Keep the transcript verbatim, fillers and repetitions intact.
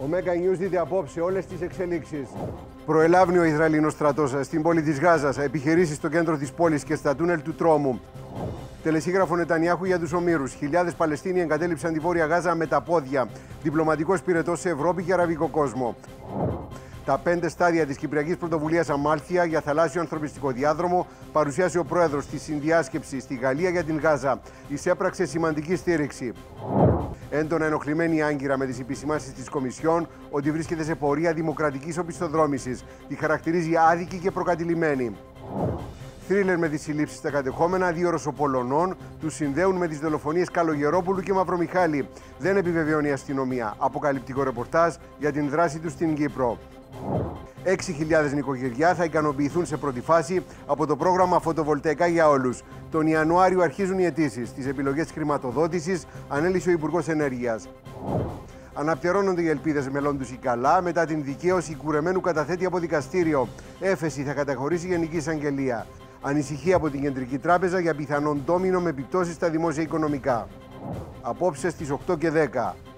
Ο Μέγκα News δείτε απόψε όλες τις εξελίξεις. Προελάβει ο Ισραηλινός στρατός στην πόλη της Γάζας, επιχειρήσεις στο κέντρο της πόλης και στα τούνελ του τρόμου. Τελεσίγραφο Νετανιάχου για τους ομήρους. Χιλιάδες Παλαιστίνοι εγκατέλειψαν τη Βόρεια Γάζα με τα πόδια. Διπλωματικός πυρετός σε Ευρώπη και αραβικό κόσμο. Τα πέντε στάδια της Κυπριακής Πρωτοβουλίας Αμάλθεια για θαλάσσιο ανθρωπιστικό διάδρομο παρουσιάσει ο πρόεδρος στη συνδιάσκεψη στη Γαλλία για την Γάζα. Εισέπραξε σημαντική στήριξη. Έντονα ενοχλημένη η Άγκυρα με τις επισημάνσεις της Κομισιόν ότι βρίσκεται σε πορεία δημοκρατικής οπισθοδρόμησης. Τη χαρακτηρίζει άδικη και προκατηλημένη. Θρίλερ με τις συλλήψεις στα κατεχόμενα δύο Ρωσοπολωνών τους συνδέουν με τις δολοφονίες Καλογερόπουλου και Μαυρομιχάλη. Δεν επιβεβαιώνει η αστυνομία. Αποκαλυπτικό ρεπορτάζ για την δράση τους στην Κύπρο. έξι χιλιάδες νοικοκυριά θα ικανοποιηθούν σε πρώτη φάση από το πρόγραμμα Φωτοβολταϊκά για όλους. Τον Ιανουάριο αρχίζουν οι αιτήσεις. Τις επιλογές χρηματοδότησης ανέλησε ο Υπουργός Ενέργειας. Αναπτερώνονται οι ελπίδες μελών του Σικαλά μετά την δικαίωση κουρεμένου καταθέτη από δικαστήριο. Έφεση θα καταχωρήσει η Γενική Εισαγγελία. Ανησυχία από την Κεντρική Τράπεζα για πιθανόν ντόμινο με επιπτώσεις στα δημόσια οικονομικά. Απόψε στις οκτώ και δέκα.